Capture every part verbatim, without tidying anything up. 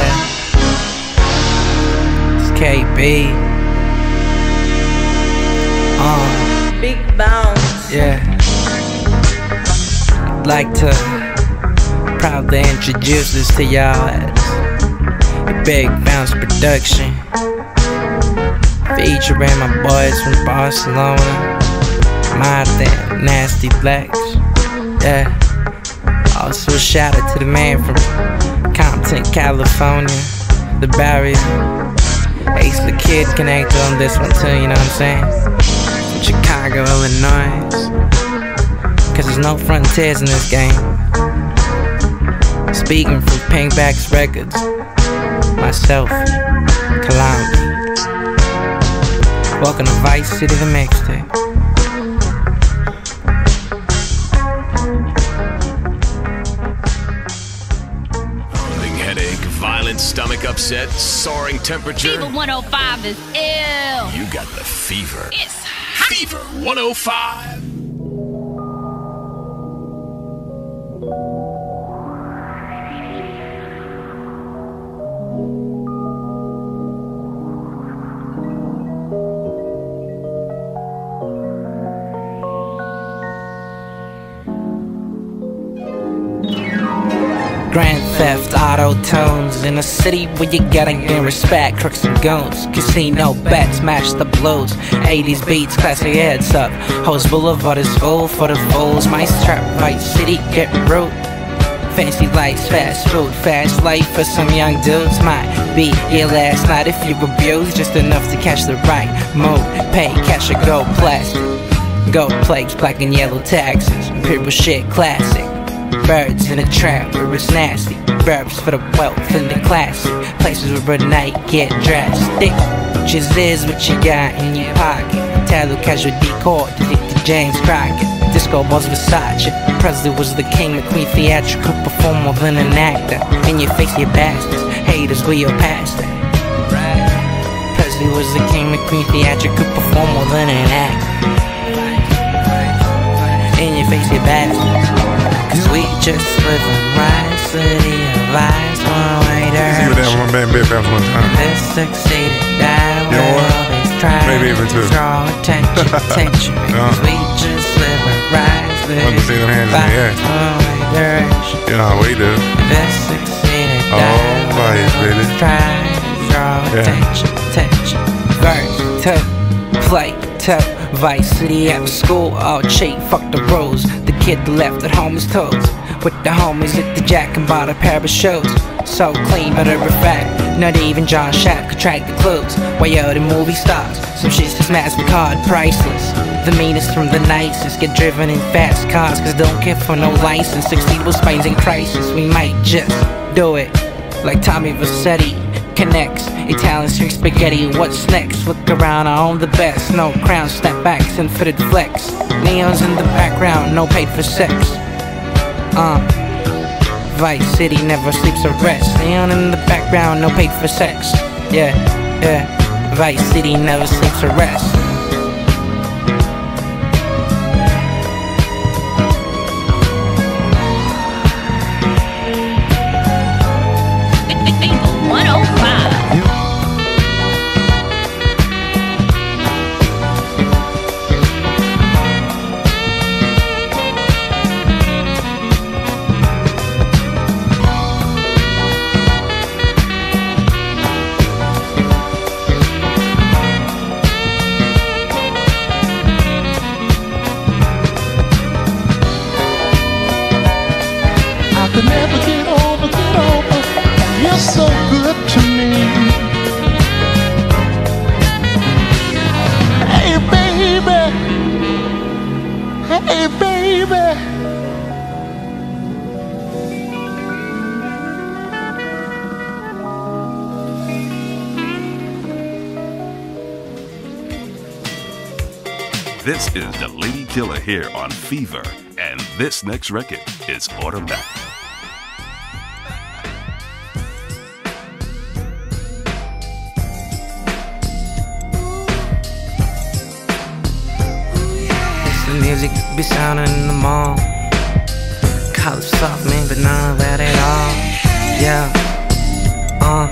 yeah. It's K B. Uh, Big bounce. yeah. I'd like to proudly introduce this to y'all as a Big Bounce production, featuring my boys from Barcelona, Martin, Nasty Blacks, yeah. Also a shout out to the man from Compton, California, the barrier. Ace the Kid connected on this one too, you know what I'm saying? From Chicago, Illinois, cause there's no frontiers in this game. Speaking from Pinkbacks Records, myself, Colombia. Welcome to Vice City, the mixtape. Headache, violent stomach upset, soaring temperature. Fever one oh five is ill. You got the fever. It's hot. Fever one oh five. Grand Theft Auto tones in a city where you gotta gain respect. Crooks and goons, casino bets, match the blues. eighties beats, classic heads up. Host Boulevard is full for the fools. My trap, Vice City, get rude. Fancy lights, fast food, fast life for some young dudes. Might be your last night if you abuse, just enough to catch the right mood. Pay cash or gold plastic. Gold plates, black and yellow taxes. People shit classic. Birds in a trap where it's nasty. Verbs for the wealth and the classy. Places where a night get drastic. Just is what you got in your pocket. Tallow casual decor to the James Crockett. Disco balls Versace. Presley was the king, the queen, theatrical performer than an actor. In your face, you bastards. Haters, we your pastor. Presley was the king, the queen, theatrical performer than an actor. In your face, you bastards. Cause we just live in right city of lies, one way See what that one man Big Bounce one time. This succeeded, that You know will what? always try. Maybe even two. Draw attention, attention. Because we just live in right city Let me see them hands in the air. one way direction. You know how we do. This succeeded, Oh, that bias, will baby. always try. Draw Yeah. attention, attention. Verse, two, play, two. Vice City after school, all cheap, fuck the rules. The kid left at home is toes. With the homies hit the jack and bought a pair of shoes. So clean, matter of fact, not even John Shack could track the clues. Why yo, the movie stars, some shit's just MasterCard priceless. The meanest from the nicest get driven in fast cars, cause don't care for no license. Succeed with spines in crisis, we might just do it like Tommy Vercetti. Connects, Italian string spaghetti, what's next? Look around, I own the best. No crown, snapbacks, and fitted flex. Neons in the background, no paid for sex. Uh, Vice City never sleeps or rests. Neon in the background, no paid for sex. Yeah, yeah, Vice City never sleeps or rests. Fever one oh five. I could never get over, get over. You're so good to me. Hey baby, hey baby. This is the Lady Killer here on Fever, and this next record is Automatic. It's the music be sounding in the mall. Call it soft man, but none of that at all. Yeah, uh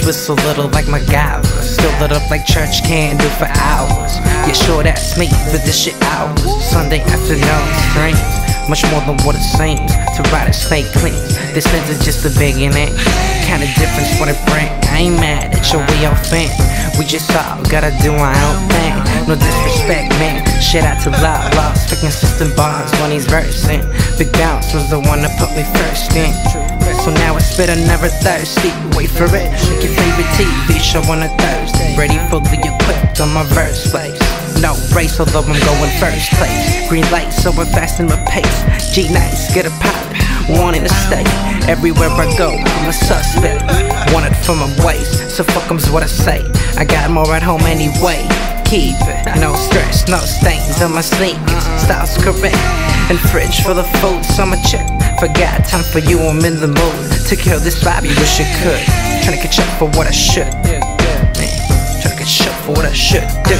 Bitch was so little like MacGyver, still lit up like church candle for hours. Yeah, sure that's me, but this shit hours. Sunday afternoon dreams, much more than what it seems to ride a snake clean. This is just the beginning, kinda difference what it bring. I ain't mad at your way of fan. We just all gotta do our own thing. No disrespect, man. Shit out to Law Law, speak consistent bars when he's versing. Big Bounce was the one that put me first in. So now I spit, I'm never thirsty. Wait for it, like your favorite T V show on a Thursday. Ready, fully equipped on my verse place. No race, although I'm going first place. Green light, so I'm fast in my pace. G nice, get a pop, wanting to stay. Everywhere I go, I'm a suspect. Wanted from my waist, so fuck 'em's what I say. I got more at home anyway. Keep it, no stress, no stains on my sneakers. Style's correct, and fridge full of food, so I'ma check. Forgot time for you, I'm in the mood to kill this vibe, you wish you could. Tryna catch up for what I should. Man, tryna catch up for what I should do.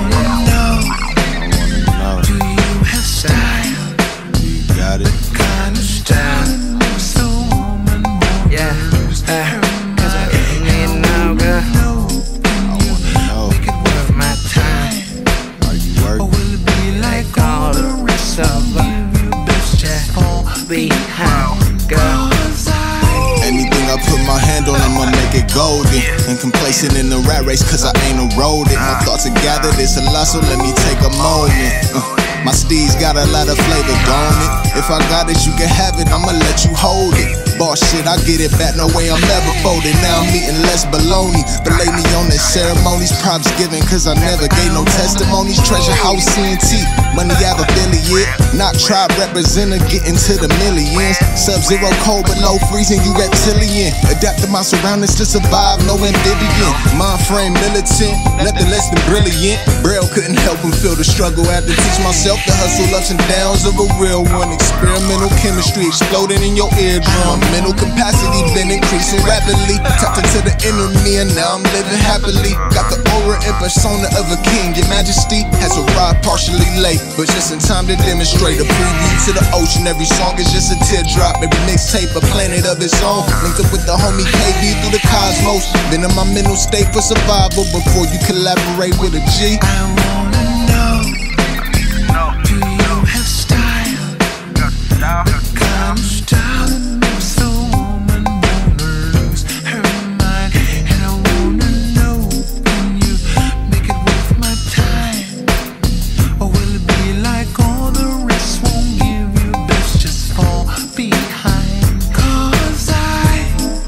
Do you have style? You got it. Kind of style. So woman, yeah, uh, cause I really need no girl. I wanna know. Make it worth my time. Are you working? Or will it be like all the rest of us? Yeah, behind, girl. Anything I put my hand on, I'ma make it golden. And complacent in the rat race, cause I ain't eroded. My thoughts are gathered, it's a lot, so let me take a moment. uh, My steeds got a lot of flavor, don't it? If I got it, you can have it, I'ma let you hold it. Boss shit, I get it back, no way I'm never folded. Now I'm eating less bologna, but lay me on the ceremonies. Props given, cause I never gave no testimonies. Treasure house, C N T, money out of affiliate. Not tribe representative, getting to the millions. Sub-zero cold, but low freezing, you reptilian. Adapting my surroundings to survive, no amphibian. Mind frame militant, nothing less than brilliant. Braille couldn't help him feel the struggle. Had to teach myself the hustle, ups and downs of a real one. Experimental chemistry exploding in your eardrum. Mental capacity been increasing rapidly. Tapped into the inner me and now I'm living happily. Got the aura and persona of a king. Your majesty has arrived partially late, but just in time to demonstrate a preview to the ocean. Every song is just a teardrop. Every mixtape a planet of its own. Linked up with the homie K D through the cosmos. Been in my mental state for survival before you collaborate with a G. I wanna know, do you have style? The kind of style that makes a woman wanna lose her mind. And I wanna know, can you make it worth my time? Or will it be like all the rest won't give you best, just fall behind? Cause I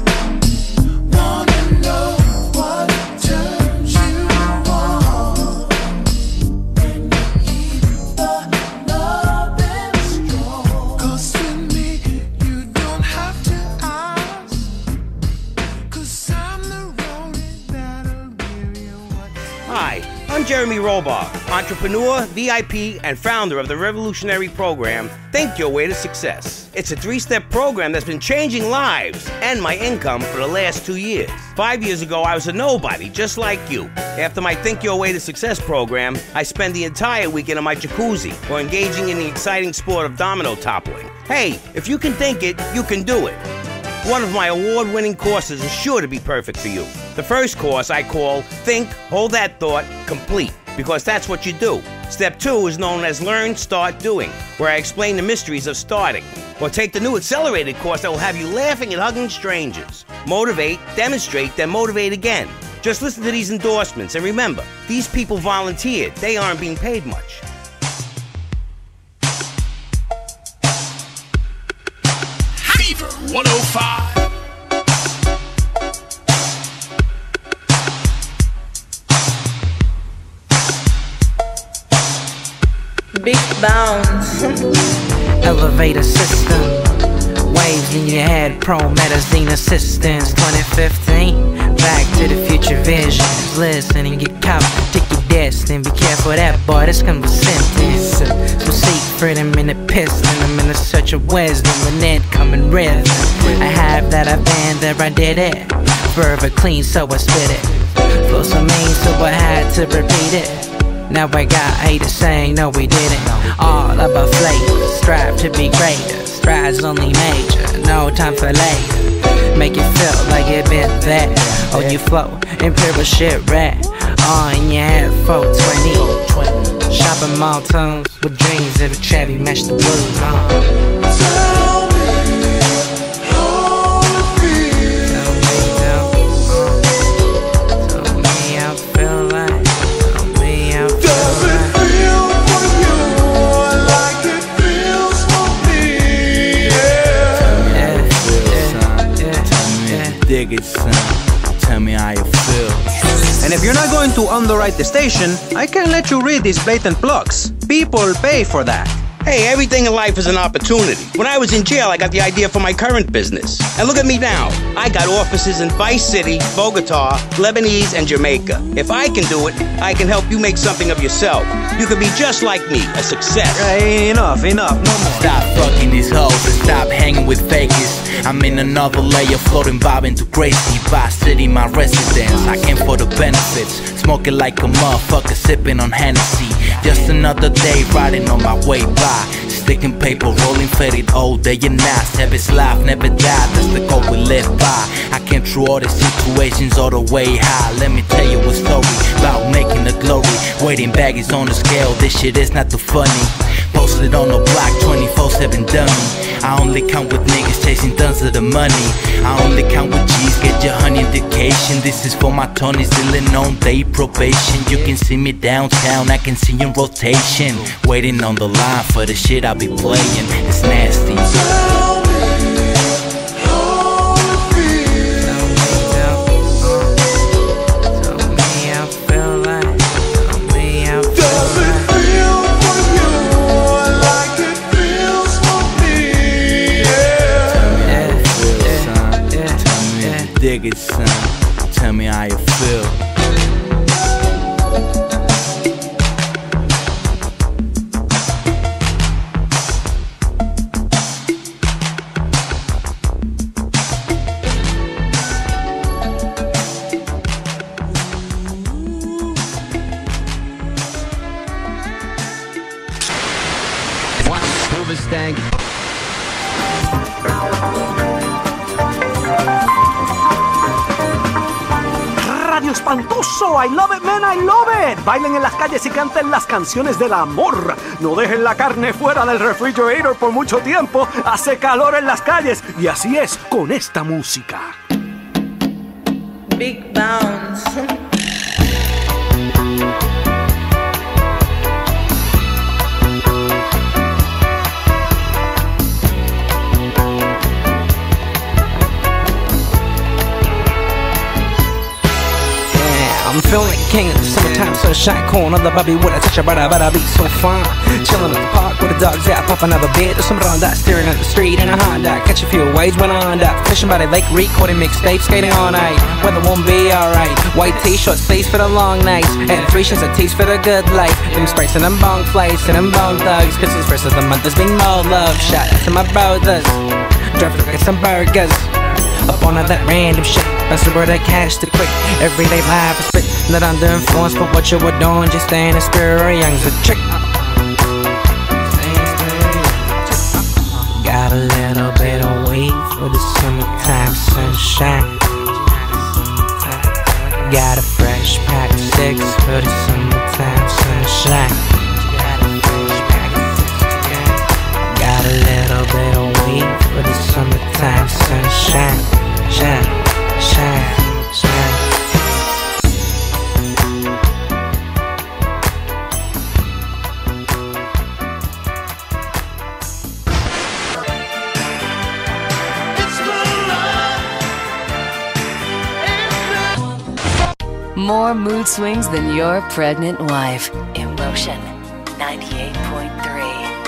wanna know what turns you on. When you keep the loving strong. Cause with me, you don't have to ask. Cause I'm the rolling that'll give you what. Hi, I'm Jeremy Robar, entrepreneur, V I P, and founder of the revolutionary program, Think Your Way to Success. It's a three-step program that's been changing lives and my income for the last two years. Five years ago, I was a nobody, just like you. After my Think Your Way to Success program, I spend the entire weekend in my jacuzzi or engaging in the exciting sport of domino toppling. Hey, if you can think it, you can do it. One of my award-winning courses is sure to be perfect for you. The first course I call Think, Hold That Thought, Complete, because that's what you do. Step two is known as Learn, Start, Doing, where I explain the mysteries of starting. Or take the new accelerated course that will have you laughing and hugging strangers. Motivate, demonstrate, then motivate again. Just listen to these endorsements, and remember, these people volunteered. They aren't being paid much. Fever one oh five. Big bounce. Elevator system, waves in your head, promethazine assistance. Twenty fifteen, back to the future visions. Listen and get caught, take your destiny. Be careful of that boy, this comes with sentence. So seek freedom in the piston. I'm in the search of wisdom, and it coming rhythm. I have that, I've been there, I did it. Forever clean, so I spit it. Flow so mean, so I had to repeat it. Now I got haters saying no we didn't. All about flavor, strive to be greater. Strides only major, no time for later. Make it feel like it been there. On your flow, imperial shit red. On your head, four twenty. Shopping mall tunes with dreams of a Chevy, match the blues on. Tell me how it feels. Tell me, tell, tell me how I feel like. Tell me how I feel Does it like. feel for you like it feels for me? Yeah. Yeah, yeah, yeah. Dig it, son. Tell me how you feel. And if you're not going to underwrite the station, I can't let you read these blatant plugs. People pay for that. Hey, everything in life is an opportunity. When I was in jail, I got the idea for my current business. And look at me now. I got offices in Vice City, Bogota, Lebanese, and Jamaica. If I can do it, I can help you make something of yourself. You could be just like me, a success. Hey, enough, enough, no more. Stop fucking these hoes and stop hanging with fakies. I'm in another layer, floating, bobbing to crazy. Vice City, my residence. I came for the benefits. Smoking like a motherfucker, sipping on Hennessy. Just another day, riding on my way by. Sticking paper, rolling faded all day and night. Savage life, never die, that's the code we live by. I came through all the situations all the way high. Let me tell you a story about making the glory. Weighting baggies on the scale, this shit is not too funny. Posted on the block, twenty-four seven dummy. I only count with niggas chasing tons of the money. I only count with G's, get your honey indication. This is for my Tony still on day probation. You can see me downtown, I can see in rotation. Waiting on the line for the shit I be playing. It's nasty. Tell me how it feels. Tell me, tell, tell me how I feel like. Tell me how I feel Does it like. feel for you like it feels for me? Yeah. Yeah, yeah, yeah. Dig it, son. Tell me how you feel. Stank. Radio Espantoso, I love it, man, I love it. Bailen en las calles y canten las canciones del amor. No dejen la carne fuera del refrigerator por mucho tiempo. Hace calor en las calles y así es con esta música. Big Bounce. I'm feeling like a king in the summertime sunshine, corn on the bobby with a touch of butter, but I be so fun. Chilling at the park with the dogs out, pop another beer, there's some Ronda, steering on the street in a Honda, catch a few waves when I end up fishing by the lake, recording mixtapes, skating all night. Weather won't be alright. White t-shirt, stays for the long nights, and three shirts of teas for the good life. Them sprites and them bong flights and them bong thugs, cause this first of the month has been more love. Shout out to my brothers, drive to get some burgers. Up on all that random shit, that's the word I cash the quick. Everyday life is spit, not under influence, but what you were doing, just staying in spirit, young's a trick. Got a little bit of weed for the summertime sunshine. Got a fresh pack of six for the summertime sunshine. Got a little bit of weed for the summertime sunshine. Shine, shine, shine. More mood swings than your pregnant wife. Emotion ninety-eight point three.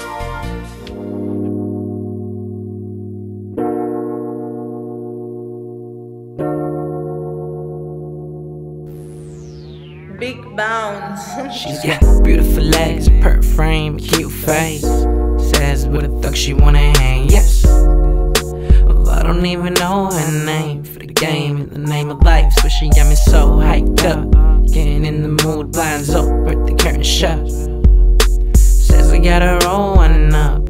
Big Bounce. She's got beautiful legs, pert frame, cute face. Says with a thug she wanna hang, yes. Well, I don't even know her name for the game in the name of life. So she got me so hyped up, getting in the mood, blinds up, birthday curtain shut. Says I gotta roll one up, it'll get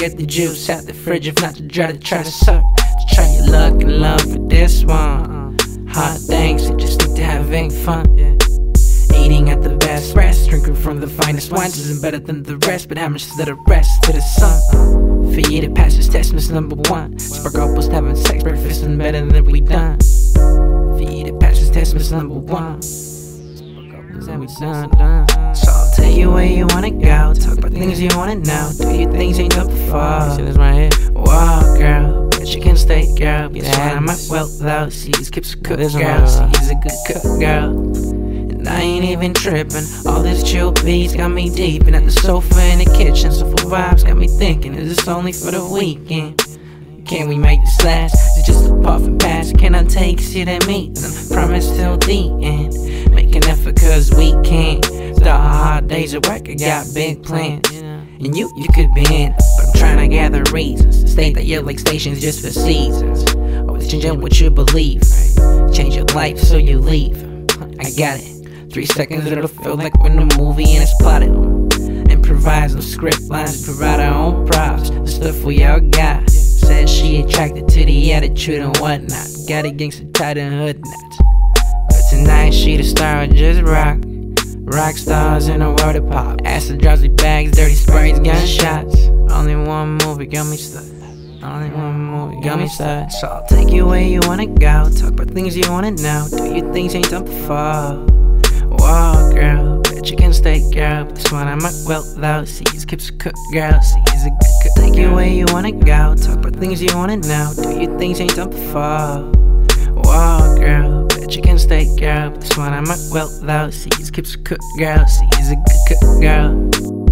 get the juice out the fridge, if not to try to try to suck. Just try your luck and love for this one. Hot things, you just need to having fun. Eating at the best rest, drinking from the finest wines isn't better than the rest, but how much is the rest to the sun? For you to pass this test, miss number one. Spark couples having sex, breakfast and better than we done. For you to pass this test, miss number one. Then we done, done. So I'll tell you where you wanna go. Talk about things you wanna know. Do your things ain't done before. See this right here. Whoa, girl, but you can stay, girl. Be that I'm at well though. She's keeps a cook, girl. She's a good cook, girl. And I ain't even tripping. All this chill beats got me deep. And at the sofa in the kitchen, soulful vibes got me thinking. Is this only for the weekend? Can we make this last? It's just a puff and pass. Can I take shit at me? Then promise till the end. Make an effort cause we can. The hard days of work, I got big plans. And you, you could be in. But I'm trying to gather reasons to state that you're like stations just for seasons. Always changing what you believe. Change your life so you leave. I got it. Three seconds it'll feel like we're in a movie and it's plotted. Improvise no script lines, provide our own props. The stuff we all got. Said she attracted to the attitude and whatnot. Got a gangster tight and hood knots. But tonight she the star of just rock. Rock stars in a world of pop. Acid, drowsy bags, dirty sprays, gunshots. Only one movie got me stuck. Only one movie got me stuck. So I'll take you where you wanna go. Talk about things you wanna know. Do your things ain't done before. Whoa, girl, bet you can stay, girl. But this one I'm at well though. She's keeps a cook, girl. She's a good cook. Take you where you wanna go. Talk about things you wanna know. Do your things ain't done before. Whoa, girl, bet you can stay, girl. But this one I'm at well though. She's keeps a cook, girl. She's a good cook, girl.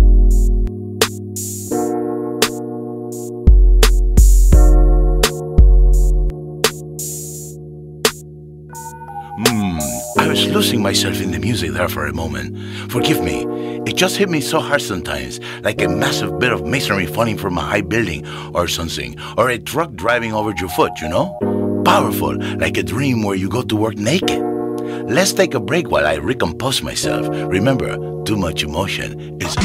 Hmm, I was losing myself in the music there for a moment. Forgive me, it just hit me so hard sometimes, like a massive bit of masonry falling from a high building or something, or a truck driving over your foot, you know? Powerful, like a dream where you go to work naked. Let's take a break while I recompose myself. Remember, too much emotion is...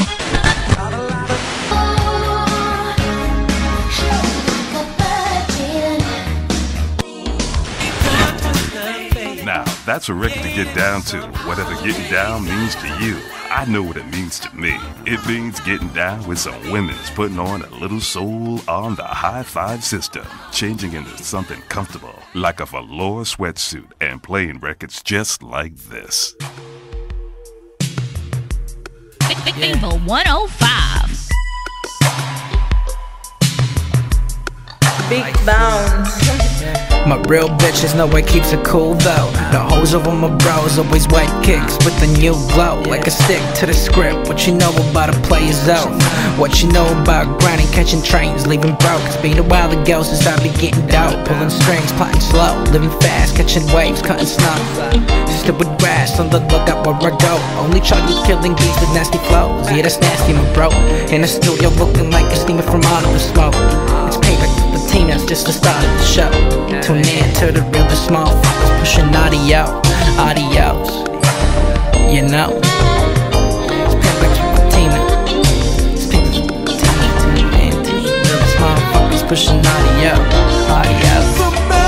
Now, that's a record to get down to. Whatever getting down means to you, I know what it means to me. It means getting down with some women's putting on a little soul on the high five system, changing into something comfortable, like a velour sweatsuit, and playing records just like this. Fever one oh five. Big bounce. My real bitches know what keeps it cool though. The hoes over my bros always wet kicks with a new glow. Like a stick to the script. What you know about a player's zone? What you know about grinding, catching trains, leaving broke? It's been a while ago since I be getting dope. Pulling strings, plotting slow, living fast, catching waves, cutting snow. Still with grass on the lookout where I go. Only charged with killing beats with nasty flows. Yeah, that's nasty, my bro. In the studio looking like a steamer from all of the smoke. It's payback for the team, that's just the start of the show. Tune in to the real, the small fuckers pushing audio, audios. You know, it's payback for the team. It's payback for the team. Tune in to the real, the small fuckers pushing audio, audios.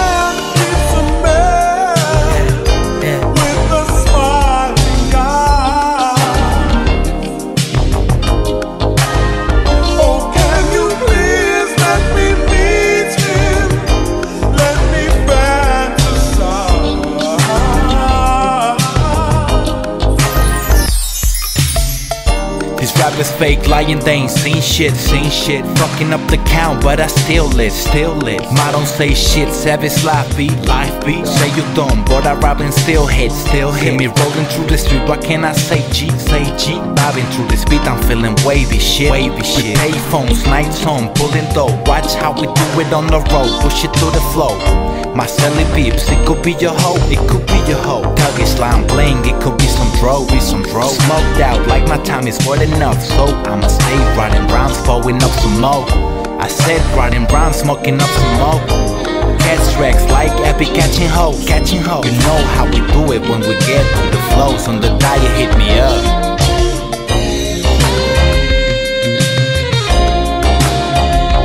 Rappers fake, lying, they ain't seen shit, seen shit. Fucking up the count, but I still lit, still lit. Ma don't say shit, savage life beat, life beat. Say you dumb, but I rob and still hit, still hit. See me rolling through the street, what can I say, G, say G. Bobbing through this beat, I'm feeling wavy shit, wavy shit. Payphones, nights on, pulling dough. Watch how we do it on the road, push it through the flow. My celly peeps, it could be your hoe, it could be your hoe. Tuggy slime bling, it could be some dro, be some dro. Smoked out like my time is more than enough, so I'ma stay riding round, blowing up some more. I said riding round, smoking up some more. Catch tracks like epic catching hoes, catching hoes. You know how we do it when we get to the flows. On the diet, hit me up.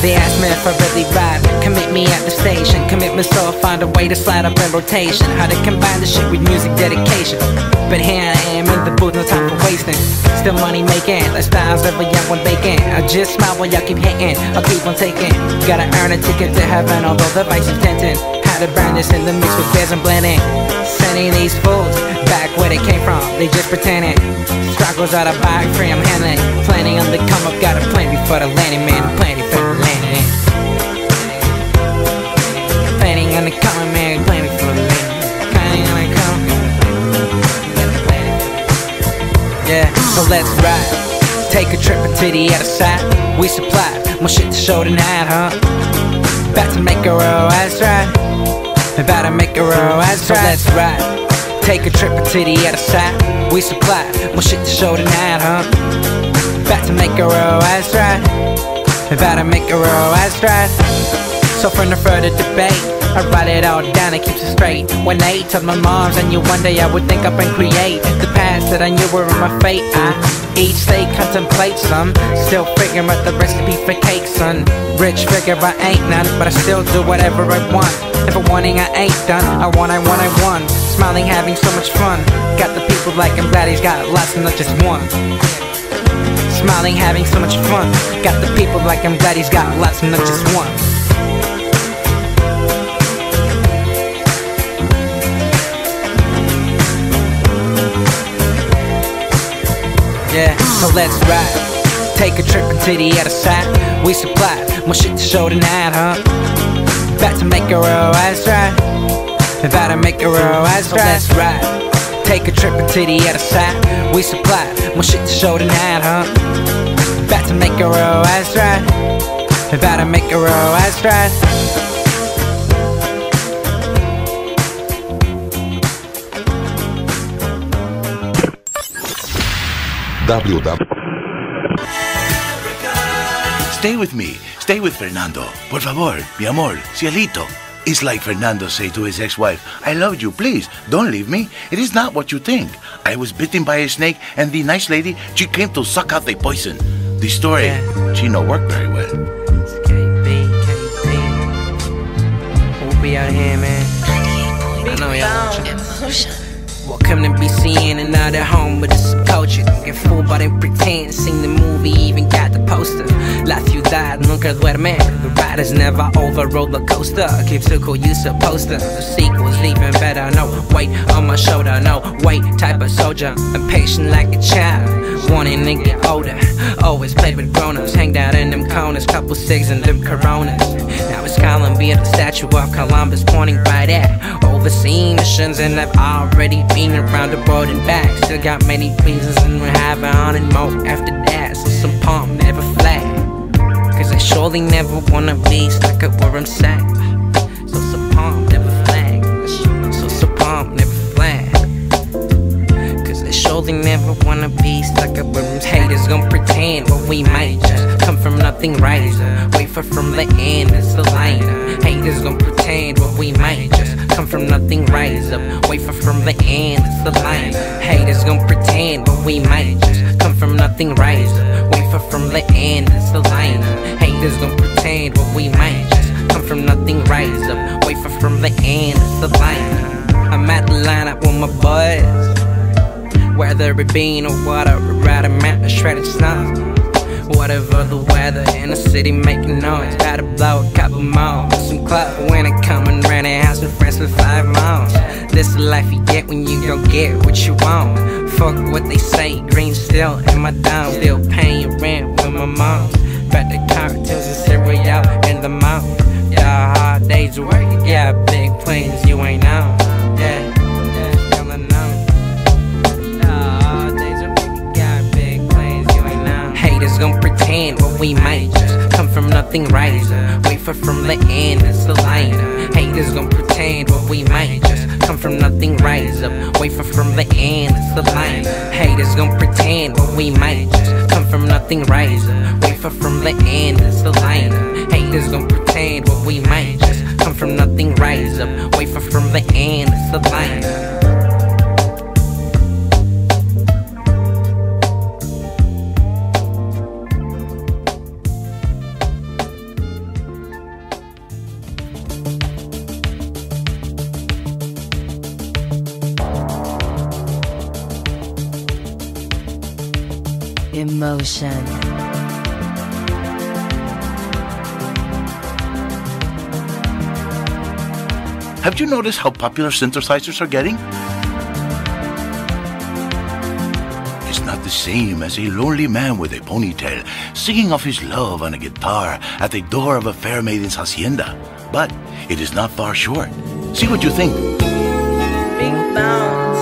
They ask me if I really ride. Commit me at the station. Commitment, so I'll find a way to slide up in rotation. How to combine the shit with music dedication. But here I am in the booth, no time for wasting. Still money making, lifestyles every young one baking. I just smile while y'all keep hating, I'll keep on taking. Gotta earn a ticket to heaven, although the vice is tempting. How to burn this in the mix with beers and blending. Sending these fools back where they came from, they just pretending. Struggles out of bike free, I'm handling. Planning on the come up, got a plan before the landing, man. Planning for the landing. Planning on the coming, man. Planning for the landing. Planning on the coming. Yeah, so let's ride. Take a trip into the other side. We supply more shit to show tonight, huh? About to make a real ass ride. About to make a real ass ride. So let's ride. Take a trip into the other side. We supply more shit to show tonight, huh? About to make a real ass ride. About to make a real ass ride. So for no further debate, I write it all down and keeps it straight. When I told my moms I knew one day I would think up and create the past that I knew were my fate. I each day contemplate some, still figuring out the recipe for cake, son. Rich figure I ain't none, but I still do whatever I want. If I'm wanting, I ain't done. I want, I want, I want. Smiling, having so much fun. Got the people like I'm glad he's got lots and not just one. Smiling, having so much fun. Got the people like I'm glad he's got lots and not just one. Yeah, so let's ride. Take a trip into the other side. We supply more shit to show tonight, huh? About to make a real ass ride. About to make a real ass ride. So let's ride. Take a trip into the other side. We supply more shit to show tonight, huh? About to make a real ass ride. About to make a real ass ride. W W. Stay with me. Stay with Fernando. Por favor, mi amor, cielito. It's like Fernando say to his ex-wife, I love you, please, don't leave me. It is not what you think. I was bitten by a snake and the nice lady, she came to suck out the poison. The story, yeah. She no work very well. It's K B, K B. We'll be out here, man. I know y'all watching. Welcome to be seeing another home with a culture. Get fooled by them pretend. Seen the movie, even got the poster. La ciudad nunca duerme. The ride is never over. Roller coaster keeps it cool, you supposed to. The sequel's even better. No weight on my shoulder. No weight, type of soldier. Impatient like a child, wanting to get older. Always played with grown-ups. Hanged out in them corners. Couple cigs and them Coronas. Now it's Columbia, the statue of Columbus pointing right at. Overseeing missions, and I've already been around the board and back. Still got many reasons, and we're having on and more after that. So some pump never flat, cause I surely never wanna be stuck up where I'm sat. So some pump never flag. So some pump never flag, cause I surely never wanna be stuck up where I'm sat. Haters gon' pretend, but we might just come from nothing riser. Wafer from the end, it's the line. Haters gon' pretend, but we might just come from nothing, rise up. Wafer from the end, it's the line. Haters gon' pretend, but we might just come from nothing, rise up. Wafer from the end, it's the line. Haters gon' pretend, but we might just come from nothing, rise up. Wafer from the end, it's the line. I'm at the lineup with my boys, whether it be in or water, or ride a mountain, shredded snow. Whatever the weather, in the city making noise. Gotta blow a couple more. Some club when it come and rent a house with friends for five miles. This is the life you get when you don't get what you want. Fuck what they say, green still in my dome. Still paying your rent with my mom. Bet the cocktails and cereal in the mouth. Yeah, hard days of work, yeah, big planes you ain't on. Yeah. Haters gon' pretend, but we might just come from nothing, riser. Wafer from the end, it's the line. Haters gon' pretend, but we might just come from nothing, rise up. Wafer from the end, it's the line. Haters gon' pretend, but we might just come from nothing, rise up. Wafer from the end, it's the line. Haters gon' pretend, but we might just come from nothing, rise up. Wafer from the end, it's the line. Emotion. Have you noticed how popular synthesizers are getting? It's not the same as a lonely man with a ponytail singing of his love on a guitar at the door of a fair maiden's hacienda. But it is not far short. See what you think. Big bounce.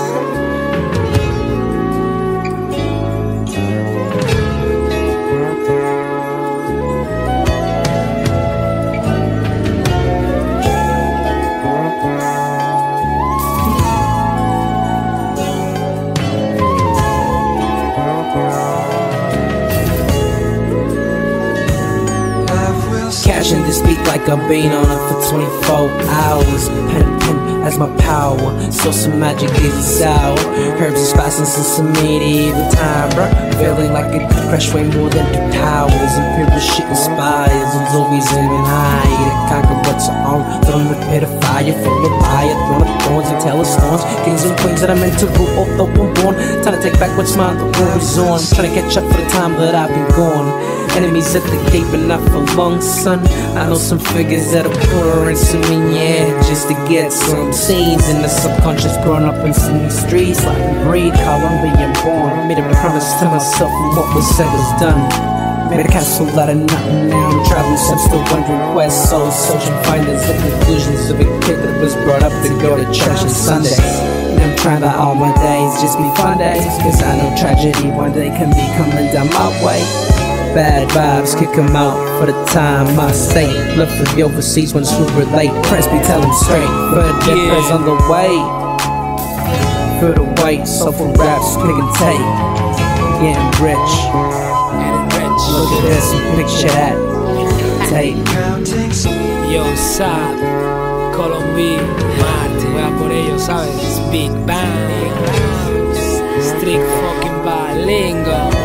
Cashing this beat like I've been on it for twenty-four hours. Pen, pen as my power. So some magic is sour. Herbs and spices since some medieval time, bruh. Feeling like it could crash way more than two towers. Imperial shit inspires. It's always aiming high to conquer what's on. Throwing the pit of fire, full of fire, throwing up thorns and tell of storms. Kings and queens that I'm meant to rule, although I'm born. Trying to take back what's mine, the war is on. Trying to catch up for the time that I've been gone. Enemies at the gate, but not for long, son. I know some figures that'll pour into me, yeah, just to get some scenes in the subconscious. Growing up in Sydney streets, like a breed, Colombian born. Made a promise to myself, and what was said was done. Made a castle out of nothing, now I'm traveling, so I'm still wondering quest. Souls searching, findings and conclusions of a kid that was brought up to go to church on Sundays. And I'm trying to all my days just be fun days, cause I know tragedy one day can be coming down my way. Bad vibes, kick 'em out for the time I stay. Love for the overseas ones who relate. Press be telling straight, but difference on the way. For the white, soulful raps, pick and take. Getting rich, getting rich. Look at this, picture that. Tape. Yo, Sab, Colombia, Marte, voy a por ellos, ¿sabes? Big Bang, Strict fucking bilingo.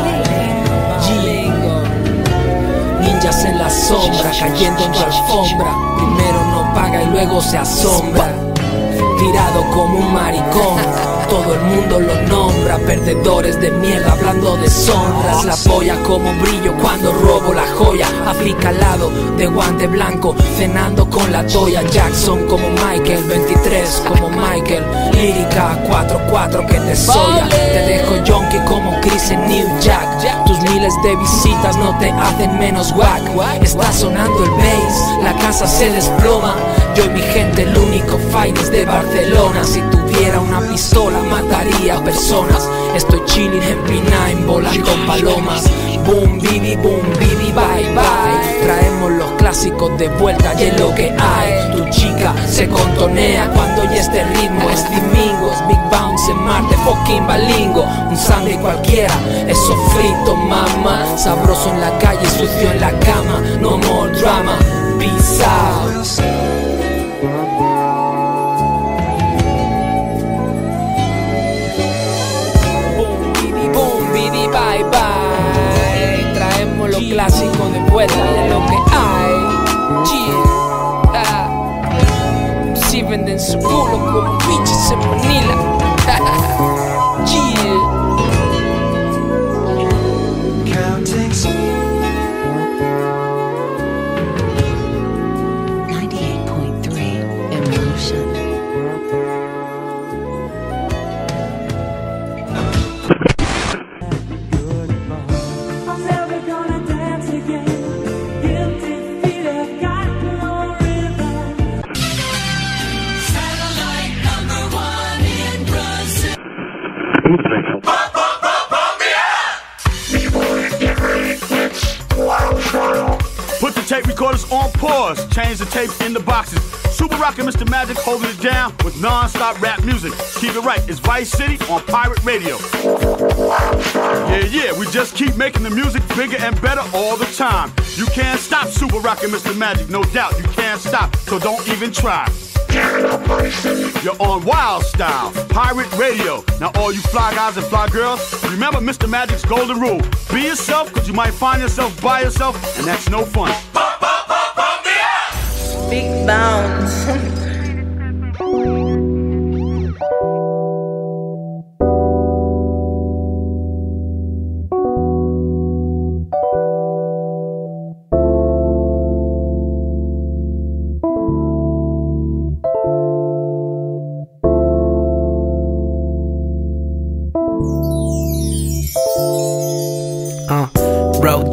Ninjas en la sombra, cayendo en tu alfombra. Primero no paga y luego se asombra. Tirado como un maricón, todo el mundo lo nombra. Perdedores de mierda hablando de sombras. La polla como brillo cuando robo la joya. África al lado de guante blanco, cenando con la toya. Jackson como Michael, veintitrés como Michael. Lírica cuatro cuatro que te soya. Te dejo yonky como Chris en New Jack. Tus miles de visitas no te hacen menos wack. Está sonando el bass, la casa se desploma. Yo y mi gente el único fight desde Barcelona. Si tuviera una pistola mataría personas. Estoy chilling en P nueve volando palomas. Boom, bibi, boom, bibi, bye, bye. Traemos los clásicos de vuelta y es lo que hay. Tu chica se contonea cuando ya este ritmo es domingo. Big Bounce en Marte, fucking balingo. Un Sunday cualquiera, eso frito, mama. Sabroso en la calle, sucio en la cama. No more drama, peace out. Bye bye, traemos lo clásico de vuelta de lo que hay. Yeah, ah. Si venden su culo como bitches en Manila. Yeah. ninety-eight point three Emotion. Put the tape recorders on pause, change the tapes in the boxes. Super Rock and Mister Magic holding it down with non-stop rap music. Keep it right, it's Vice City on Pirate Radio. Yeah, yeah, we just keep making the music bigger and better all the time. You can't stop Super Rock and Mister Magic, no doubt, you can't stop, so don't even try. You're on Wild Style, Pirate Radio. Now all you fly guys and fly girls, remember Mister Magic's golden rule. Be yourself, cause you might find yourself by yourself, and that's no fun. Big bounce.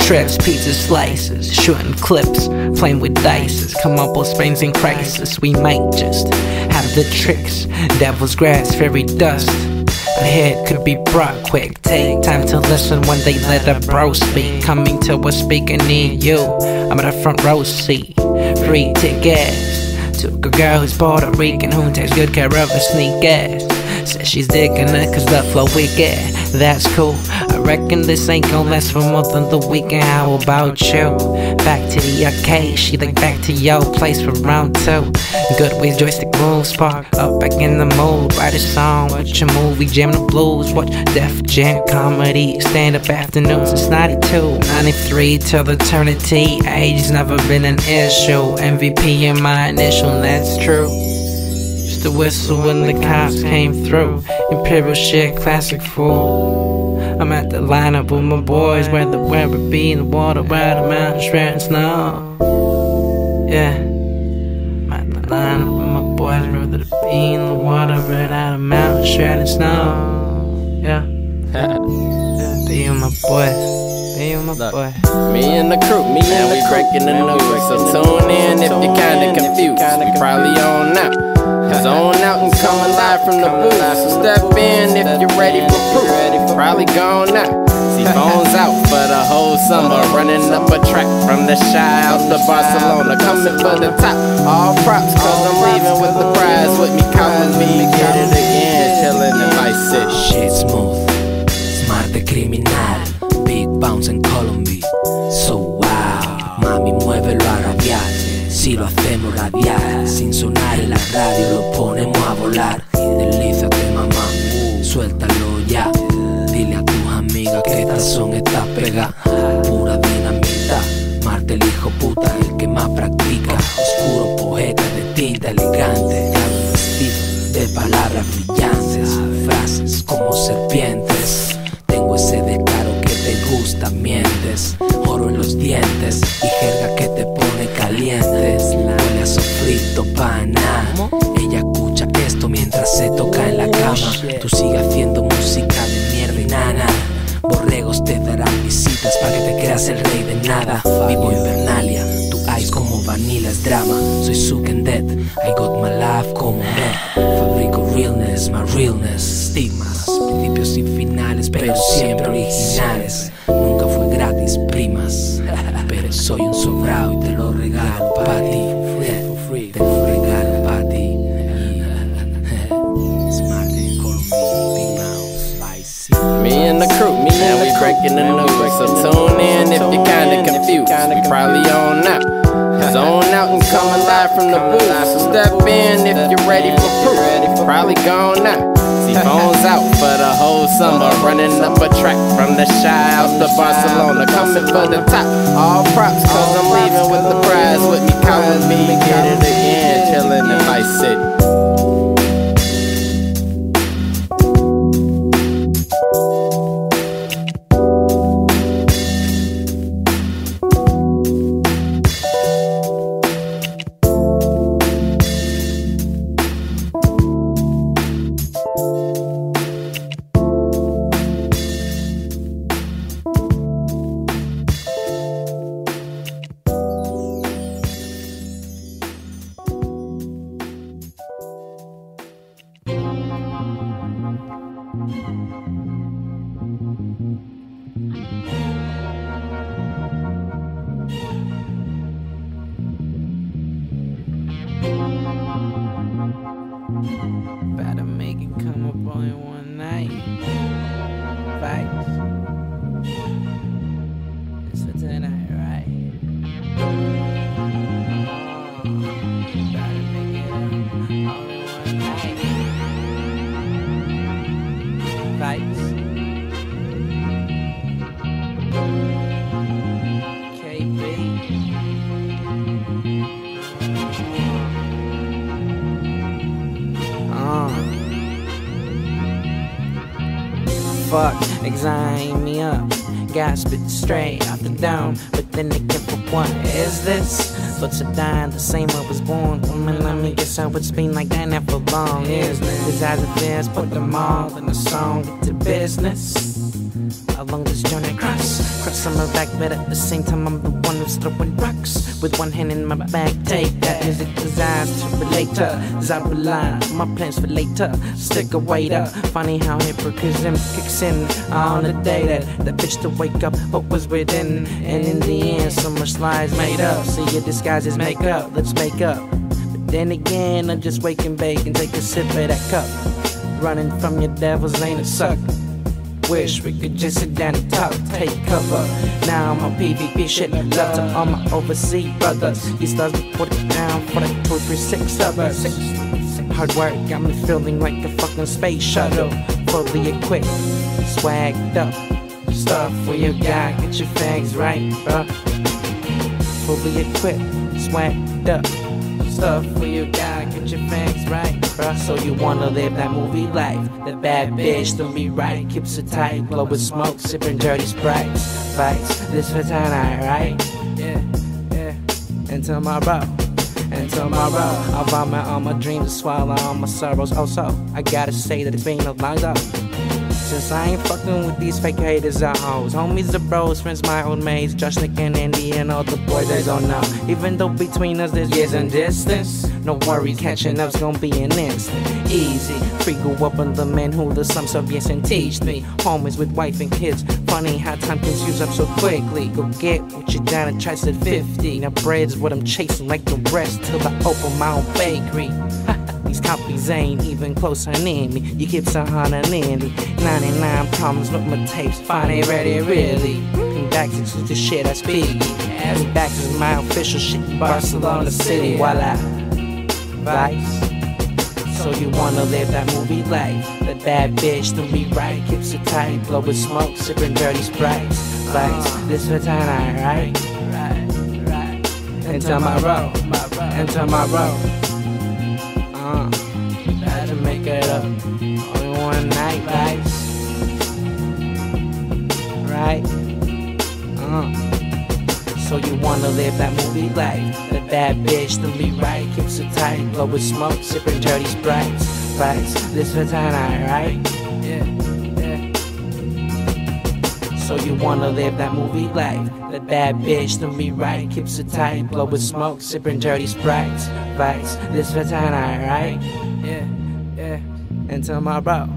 trips, pizza slices, shooting clips, playing with dices, come up with springs and crisis. We might just have the tricks, devil's grass, fairy dust. A hit could be brought quick. Take time to listen when they let a bro speak. Coming to a speaker near you. I'm at a front row seat. Free tickets. Took a girl who's Puerto Rican who takes good care of her sneakers. Says she's digging it cause the flow wicked. That's cool. I reckon this ain't gon' last for more than the weekend. How about you? Back to the arcade. She like back to your place for round two. Good with joystick moves. Spark up back in the mood. Write a song, watch a movie, jam the blues. Watch Def Jam comedy. Stand up afternoons. It's ninety-two, ninety-three till eternity. Age has never been an issue. M V P in my initial, that's true. The whistle when the cops came through. Imperial shit, classic fool. I'm at the lineup with my boys, where the weather be in the water, where the mountain shredding snow. Yeah, I'm at the lineup with my boys, where the be in the water, where the mountain shredding snow. Yeah, yeah, be with my boys, be with my Look, boy. Me and the crew, me and we breaking the news. So tune in if you're kinda confused. We probably on now. Zone out and coming live from the booth. So step in if you're ready for proof. Probably gone now. See phones out for the whole summer. Running up a track from the Shy out to Barcelona. Coming for the top. All props cause I'm leaving with the prize. With me, calling me, get it again. Chillin' in Vice City. Shit smooth, smart de criminal. Big bounce en Colombia. So wow, mami muévelo a rabiar. Si lo hacemos radial, sin sonar en la radio lo ponemos a volar. Deslízate mamá, suéltalo ya. Dile a tus amigas que estas son estas pegas. Pura dinamita, Marte el hijo puta, el que más practica. Oscuro poeta de tinta elegante, vestido de palabras brillantes. Frases como serpientes. Tengo ese descaro que te gusta, mientes. Oro en los dientes y jerga que te pone caliente. Huele a sofrito, pana. Ella escucha esto mientras se toca en la cama. Tú sigue haciendo música de mierda y nana. Borregos te darán visitas para que te creas el rey de nada. Vivo Invernalia, tu eyes como vanilla es drama. Soy Sukendet, I got my life como red. Fabrico realness, my realness. Stigmas, principios y finales, pero siempre originales. Nunca fue gratis, primas. Pero soy un sobrado y te lo regalo pa' ti. Te lo regalo pa' ti. Smart and Colombia, Big Mouse, Vice. Me and the crew, me and we breaking the news. So tune in if you're kinda confused. We probably on now. Zone out and coming live from the booth. So step in if you're ready for proof. Probably gone now. See phones out for the whole summer. Running up a track from the Shy out to Barcelona. Coming for the top. All props cause I'm leaving with the prize. With me, calling me, get it again. Chillin' in Vice City. Better make it come up all in one night. Fights. It's for tonight, right? Better make it up all in one night. Fights. K B. Fuck, exine me up. Got spit straight out the dome, but then they kept up what is this? Looks a dime, the same I was born. Woman, let me guess how it's been like that now for long. Is this as it is? Put them all in a song, get to business. along this journey across. Cross on my back, but at the same time I'm the one who's throwing rocks. With one hand in my bag, take that music designed to relate to. As I rely on my plans for later. Stick a waiter. Funny how hypocrisy kicks in on the day that the bitch to wake up what was within. And in the end, so much lies made up. See your disguises make up, let's make up. But then again, I just wake and bake and take a sip of that cup. Running from your devils ain't a suck. Wish we could just sit down and talk, take cover. Now I'm on P V P shit. Love to all my overseas brothers. These stars put it down for the two, three, six of us. Hard work got me feeling like a fucking space shuttle. Fully equipped, swagged up. Stuff for your guy, get your fags right, bruh. Fully equipped, swagged up. Stuff for your guy, get your fangs right, bruh. So you wanna live that movie life. The bad bitch, do me right, keeps it tight. Blow with smoke, sipping dirty sprites. Fights, this for tonight, right? Yeah, yeah. And tomorrow, and tomorrow I'll vomit all my dreams and swallow all my sorrows. Also, I gotta say that it's been a long time since I ain't fucking with these fake haters or hoes. Homies are bros, friends my old mates. Josh, Nick, and Andy, and all the boys they don't know. Even though between us there's years and distance, no worries, catching up's gonna be an instant. Easy, free go up on the man who the some Soviets and teach me. Homies with wife and kids, funny how time can use up so quickly. Go get what you down and try at fifty. Now bread's what I'm chasing like the rest till I open my own bakery. These copies ain't even close on me. You keep some hard on Andy. ninety-nine problems with my tapes, finally ready, really. And back to the shit I speak. As back to my official shit, Barcelona City, voila. Vice. So you wanna live that movie life. That bad bitch, do me right, keeps it tight. Blow with smoke, sipping dirty sprites. Vice, this for tonight, right? Right, right. And tomorrow, and tomorrow. Uh, had to make it up. Only one night, guys. Right? Uh. So you wanna live that movie life. That bad bitch, do me right, keeps it tight. Blow with smoke, sipping dirty sprites. Fights, this for tonight, right? Yeah, yeah. So you wanna live that movie life. That bad bitch, do me right, keeps it tight. Blow with smoke, sipping dirty sprites. Fights, this for tonight, right? Yeah, yeah. And tomorrow.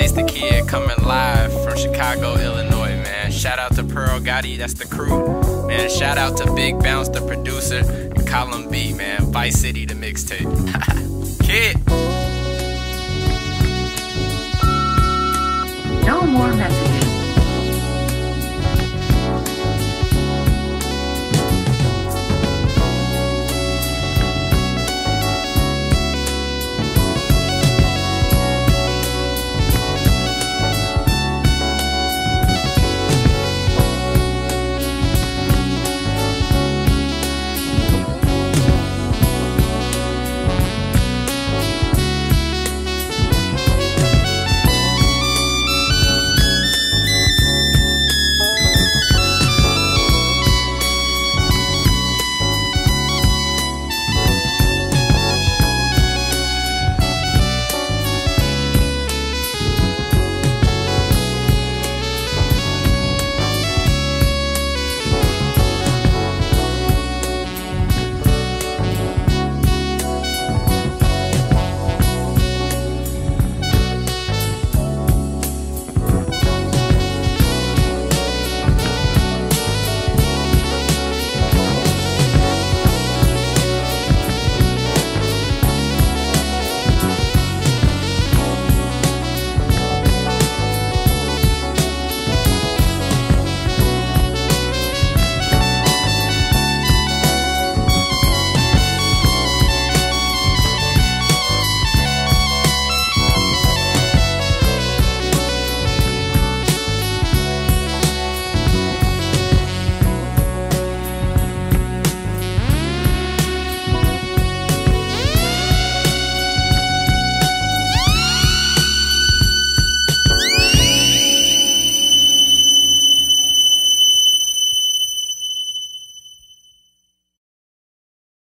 Taste the Kid coming live from Chicago, Illinois, man. Shout out to Pearl Gotti, that's the crew. Man, shout out to Big Bounce, the producer, and Column B, man. Vice City, the mixtape. Kid. No more messages.